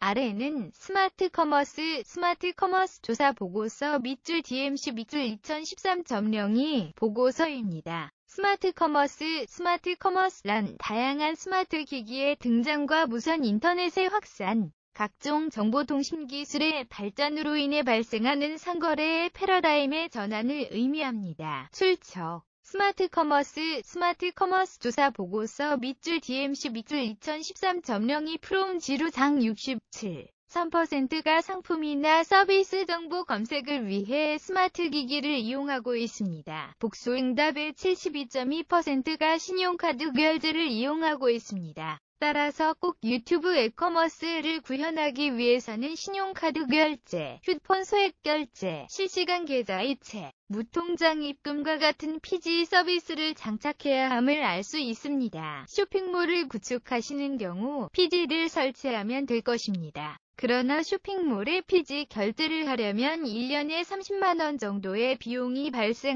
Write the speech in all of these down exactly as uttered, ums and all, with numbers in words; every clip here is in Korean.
아래는 스마트 커머스, 스마트 커머스 조사 보고서 밑줄 디엠씨 밑줄 이천십삼 점 영이 보고서입니다. 스마트 커머스, 스마트 커머스란 다양한 스마트 기기의 등장과 무선 인터넷의 확산, 각종 정보통신 기술의 발전으로 인해 발생하는 상거래의 패러다임의 전환을 의미합니다. 출처 스마트 커머스, 스마트 커머스 조사 보고서 밑줄 디엠씨 밑줄 이천십삼 점 영이 프롬 지루 장 육십칠 점 삼 퍼센트가 상품이나 서비스 정보 검색을 위해 스마트 기기를 이용하고 있습니다. 복수응답의 칠십이 점 이 퍼센트가 신용카드 결제를 이용하고 있습니다. 따라서 꼭 유튜브 앱커머스를 구현하기 위해서는 신용카드 결제, 휴대폰 소액 결제, 실시간 계좌 이체, 무통장 입금과 같은 피지 서비스를 장착해야 함을 알 수 있습니다. 쇼핑몰을 구축하시는 경우 피지를 설치하면 될 것입니다. 그러나 쇼핑몰에 피지 결제를 하려면 일 년에 삼십만 원 정도의 비용이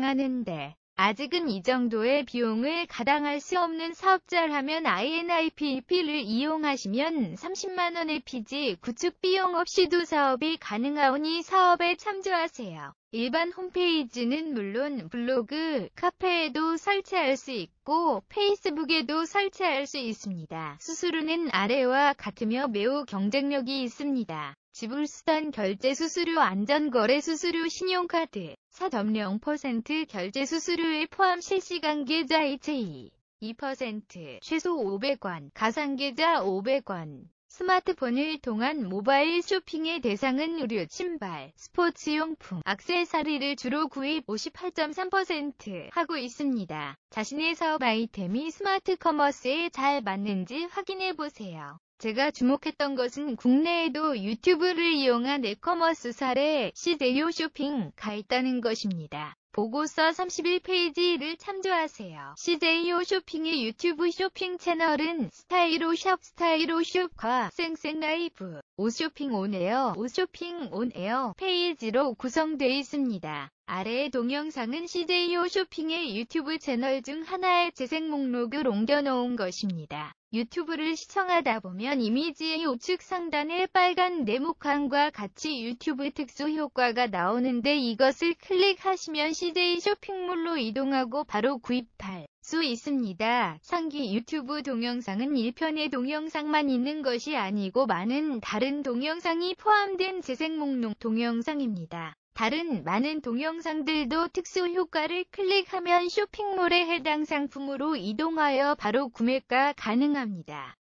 발생하는데 아직은 이 정도의 비용을 가당할 수 없는 사업자라면 아이엔아이피이피를 이용하시면 삼십만 원의 피지 구축 비용 없이도 사업이 가능하오니 사업에 참조하세요. 일반 홈페이지는 물론 블로그, 카페에도 설치할 수 있고 페이스북에도 설치할 수 있습니다. 수수료는 아래와 같으며 매우 경쟁력이 있습니다. 지불수단 결제 수수료 안전거래 수수료 신용카드 사 점 영 퍼센트 결제 수수료에 포함 실시간 계좌 이체 이 퍼센트 최소 오백 원 가상계좌 오백 원 스마트폰을 통한 모바일 쇼핑의 대상은 의류, 신발, 스포츠용품, 액세서리를 주로 구입 오십팔 점 삼 퍼센트 하고 있습니다. 자신의 사업 아이템이 스마트 커머스에 잘 맞는지 확인해보세요. 제가 주목했던 것은 국내에도 유튜브를 이용한 앱커머스 사례 씨제이오 쇼핑가 있다는 것입니다. 보고서 삼십일 페이지를 참조하세요. 씨제이오 쇼핑의 유튜브 쇼핑 채널은 스타일오샵, 스타일오숍과 생생라이브, 오쇼핑 온에어, 오쇼핑 온에어 페이지로 구성되어 있습니다. 아래의 동영상은 씨제이오 쇼핑의 유튜브 채널 중 하나의 재생 목록을 옮겨놓은 것입니다. 유튜브를 시청하다 보면 이미지의 우측 상단에 빨간 네모칸과 같이 유튜브 특수 효과가 나오는데 이것을 클릭하시면 씨제이 쇼핑몰로 이동하고 바로 구입할 수 있습니다. 상기 유튜브 동영상은 일 편의 동영상만 있는 것이 아니고 많은 다른 동영상이 포함된 재생 목록 동영상입니다. 다른 많은 동영상들도 특수 효과를 클릭하면 쇼핑몰에 해당 상품으로 이동하여 바로 구매가 가능합니다.